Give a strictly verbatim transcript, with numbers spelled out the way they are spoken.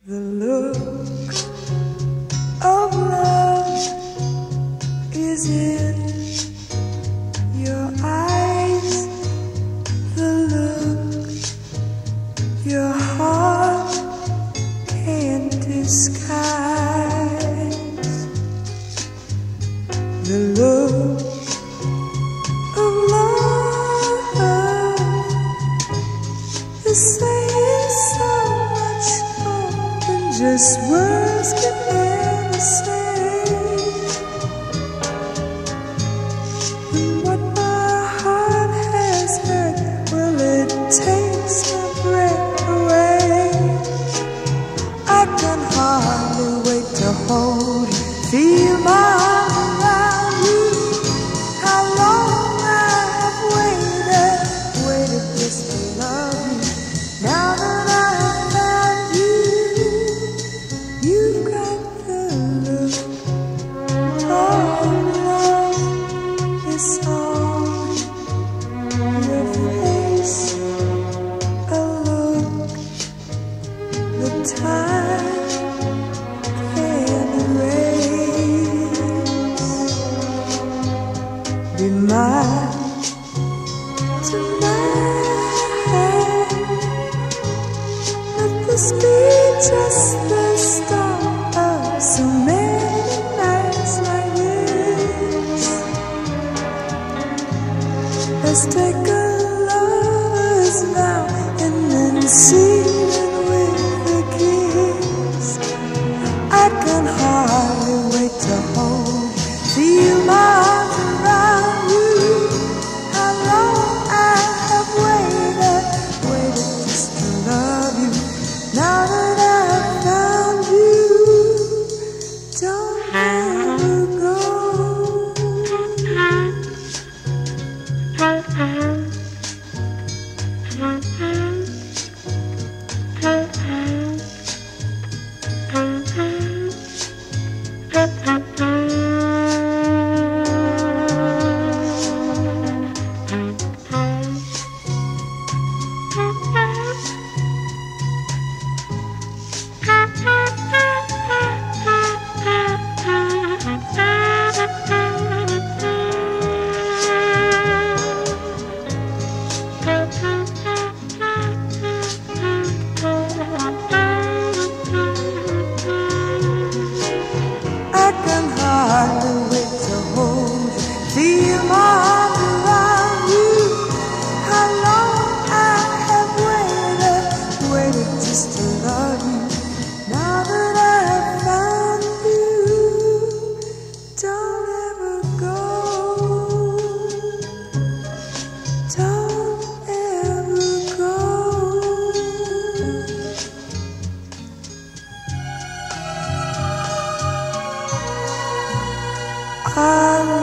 The look of love is in your eyes. The look your heart can't disguise. The look of love is saying so much more than just words can ever say. And what my heart has heard, well, it takes my breath away. I can hardly wait to hold you, feel my arms around you. How long I have waited, waited just to love you. Now that I have found you, you've got the look of love. It's on your face, a look the time can't erase. Be mine tonight. Let this be just the start of so many nights like this. Let's take a lover's vow and then seal it with a kiss. I can hardly wait to hold you, feel my arms around you. How long I have waited, waited just to love you. Now that I have found you, don't ever go. I can hardly wait to hold you, feel my arms around you. How long I have waited, waited just to love you. Now that I have found you, don't ever go. Don't ever go. I